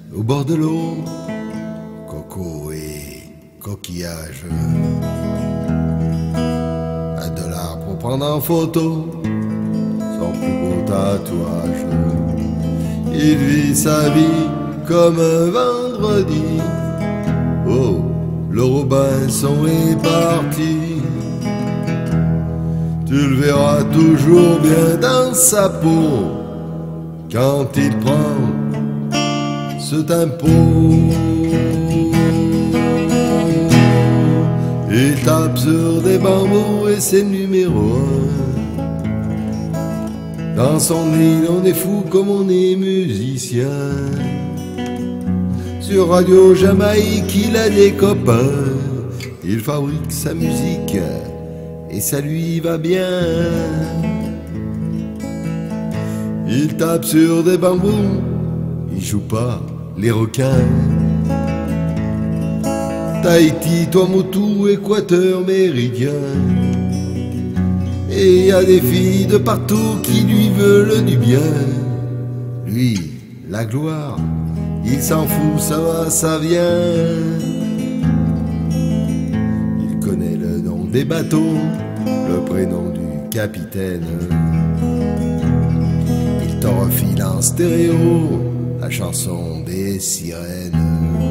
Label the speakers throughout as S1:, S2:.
S1: au bord de l'eau, coco et coquillage. $1 pour prendre en photo son plus beau tatouage. Il vit sa vie comme un vendredi. Oh, le Robinson est parti. Tu le verras toujours bien dans sa peau quand il prend ce tempo. Il tape sur des bambous et c'est numéro 1. Dans son île on est fou comme on est musicien. Sur Radio Jamaïque il a des copains. Il fabrique sa musique et ça lui va bien. Il tape sur des bambous, il joue pas les requins. Tahiti, Tuamotu, Équateur, Méridien. Et y a des filles de partout qui lui veulent du bien. Lui, la gloire, il s'en fout, ça va, ça vient. Il connaît le nom des bateaux, le prénom du capitaine. Il t'en refile en stéréo la chanson des sirènes.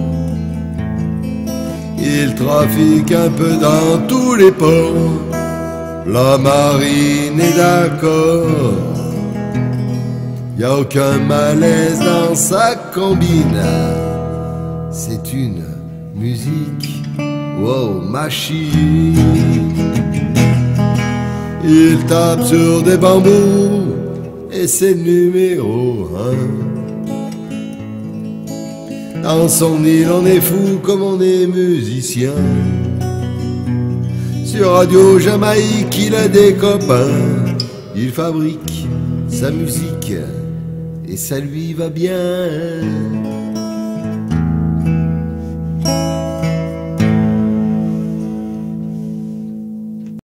S1: Il trafique un peu dans tous les ports, la marine est d'accord. Y a aucun malaise dans sa combine. C'est une musique, wow, machine. Il tape sur des bambous et c'est numéro 1. Dans son île on est fou comme on est musicien. Sur Radio Jamaïque il a des copains. Il fabrique sa musique et ça lui va bien.